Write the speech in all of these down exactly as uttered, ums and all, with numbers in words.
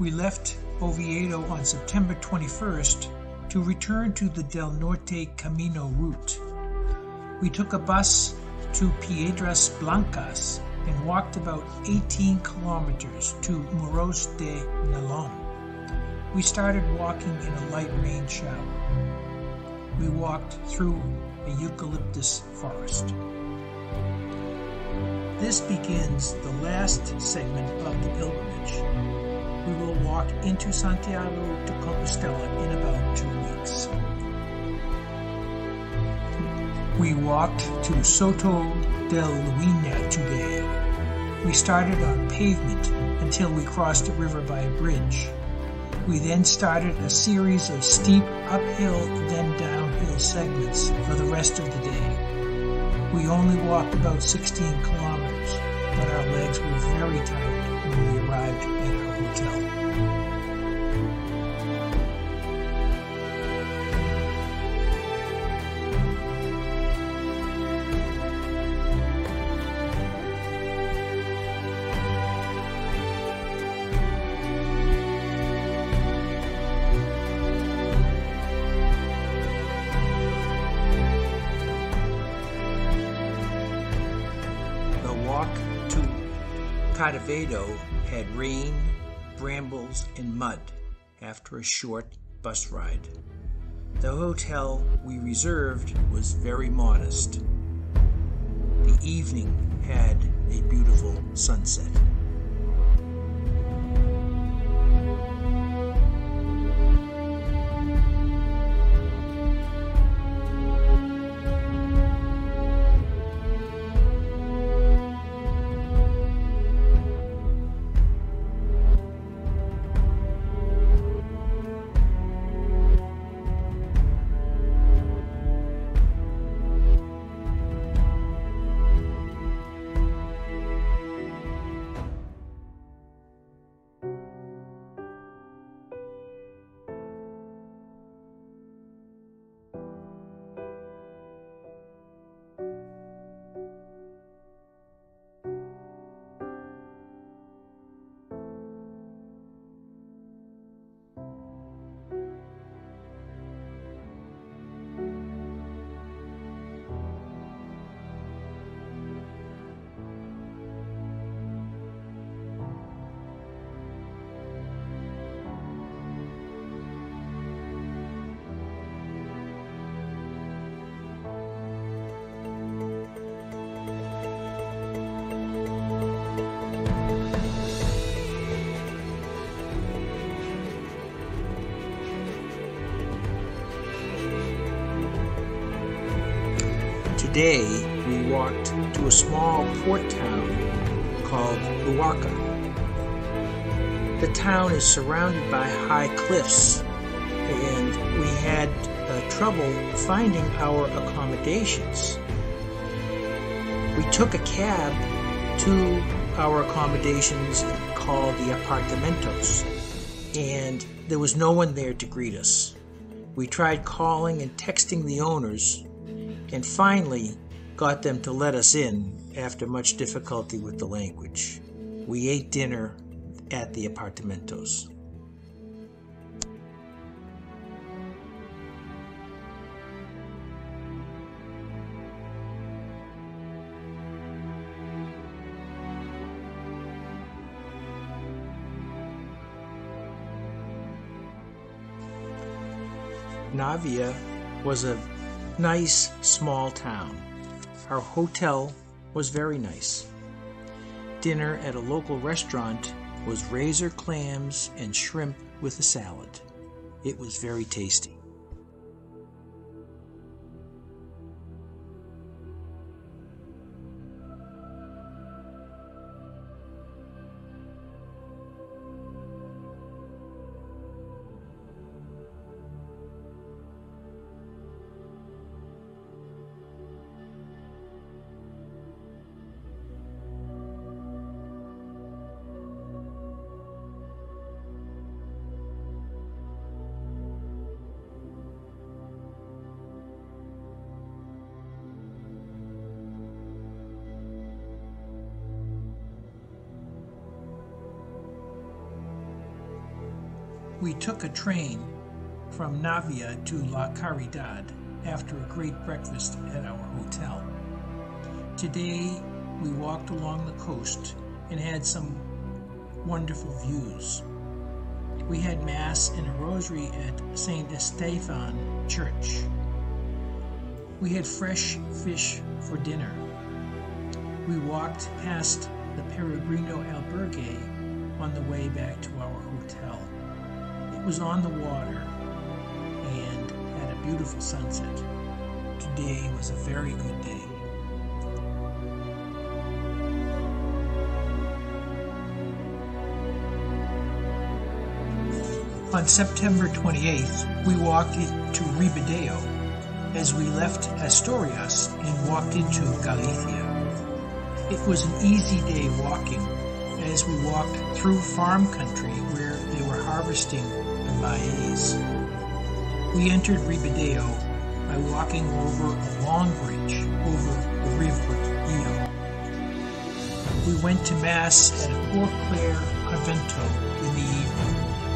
We left Oviedo on September twenty-first to return to the Del Norte Camino route. We took a bus to Piedras Blancas and walked about eighteen kilometers to Muros de Nalón. We started walking in a light rain shower. We walked through a eucalyptus forest. This begins the last segment of the pilgrimage. We will walk into Santiago to Compostela in about two weeks. We walked to Soto del Luina today. We started on pavement until we crossed the river by a bridge. We then started a series of steep uphill then downhill segments for the rest of the day. We only walked about sixteen kilometers, but our legs were very tired when we arrived at our hotel. Oviedo had rain, brambles, and mud after a short bus ride. The hotel we reserved was very modest. The evening had a beautiful sunset. Today, we walked to a small port town called Luarca. The town is surrounded by high cliffs, and we had uh, trouble finding our accommodations. We took a cab to our accommodations called the apartamentos, and there was no one there to greet us. We tried calling and texting the owners, and finally got them to let us in after much difficulty with the language. We ate dinner at the apartamentos. Navia was a nice small town. Our hotel was very nice. Dinner at a local restaurant was razor clams and shrimp with a salad. It was very tasty. We took a train from Navia to La Caridad after a great breakfast at our hotel. Today, we walked along the coast and had some wonderful views. We had Mass and a rosary at Saint Estefan Church. We had fresh fish for dinner. We walked past the Peregrino Albergue on the way back to our hotel. It was on the water and had a beautiful sunset. Today was a very good day. On September twenty-eighth, we walked to Ribadeo as we left Asturias and walked into Galicia. It was an easy day walking as we walked through farm country where they were harvesting the maize. We entered Ribadeo by walking over a long bridge over the River Io. We went to Mass at a Poor Clare Convento in the evening.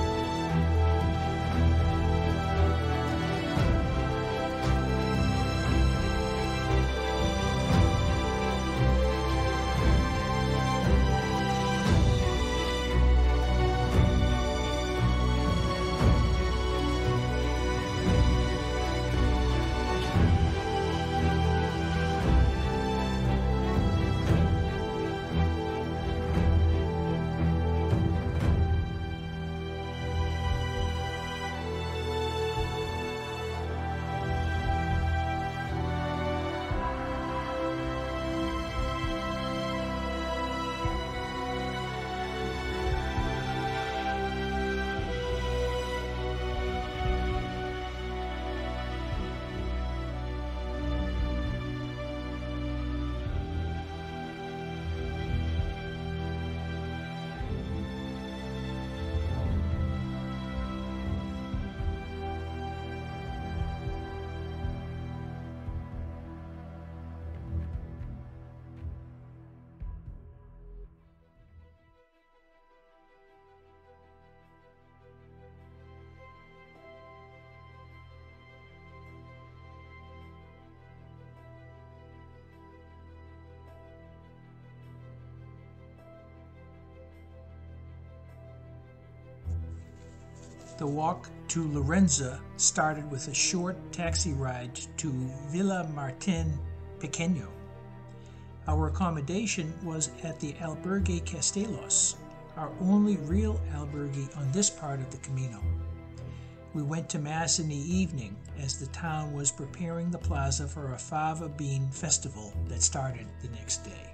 The walk to Lorenza started with a short taxi ride to Villa Martin Pequeño. Our accommodation was at the Albergue Castelos, our only real albergue on this part of the Camino. We went to Mass in the evening as the town was preparing the plaza for a fava bean festival that started the next day.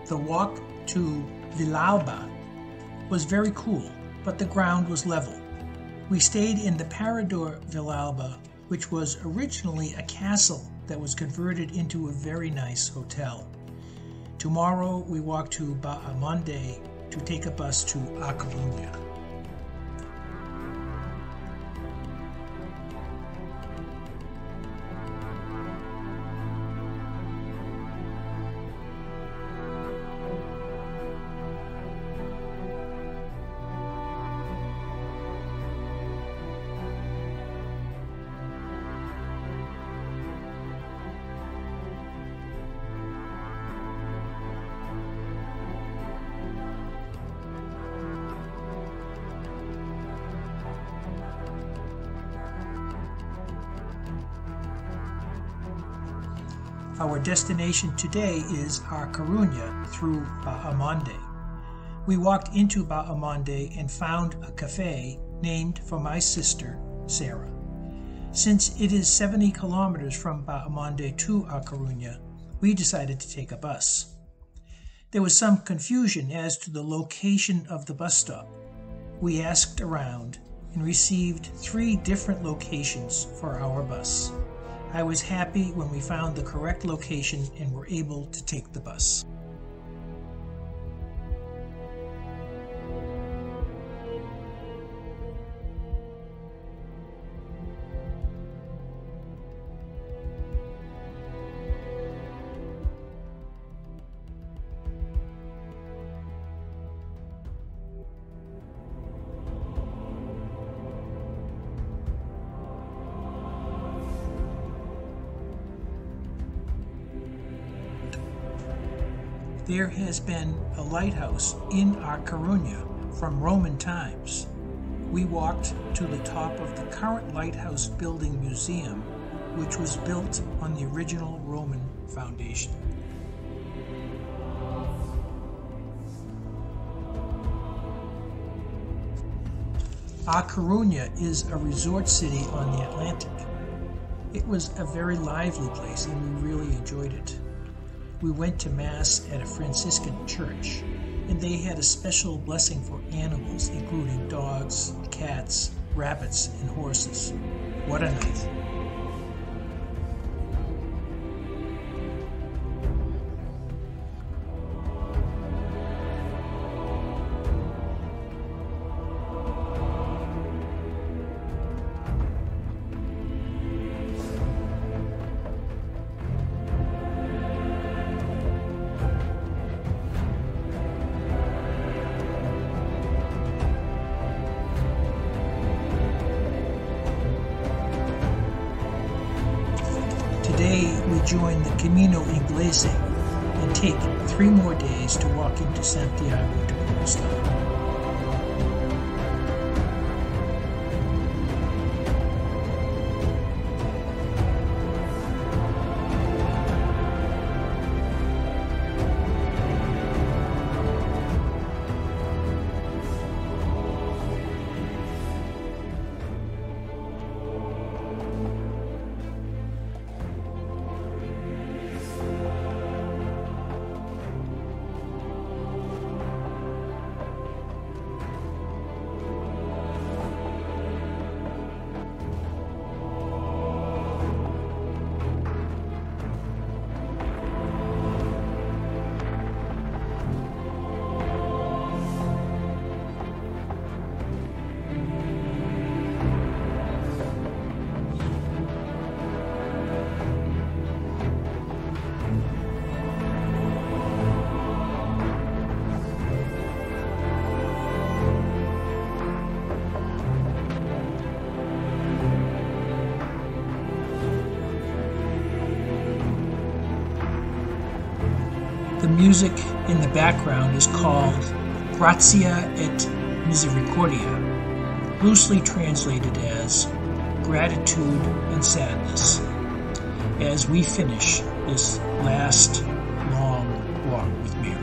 The walk to Villalba was very cool, but the ground was level. We stayed in the Parador Villalba, which was originally a castle that was converted into a very nice hotel. Tomorrow we walk to Baamonde to take a bus to A Coruna. Our destination today is A Coruna through Baamonde. We walked into Baamonde and found a cafe named for my sister, Sarah. Since it is seventy kilometers from Baamonde to A Coruna, we decided to take a bus. There was some confusion as to the location of the bus stop. We asked around and received three different locations for our bus. I was happy when we found the correct location and were able to take the bus. There has been a lighthouse in A Coruna from Roman times. We walked to the top of the current lighthouse building museum, which was built on the original Roman foundation. A Coruna is a resort city on the Atlantic. It was a very lively place and we really enjoyed it. We went to Mass at a Franciscan church, and they had a special blessing for animals, including dogs, cats, rabbits, and horses. What a night! Today we join the Camino Inglese and take three more days to walk into Santiago to Compostela. The music in the background is called Grazia et Misericordia, loosely translated as gratitude and sadness, as we finish this last long walk with Mary.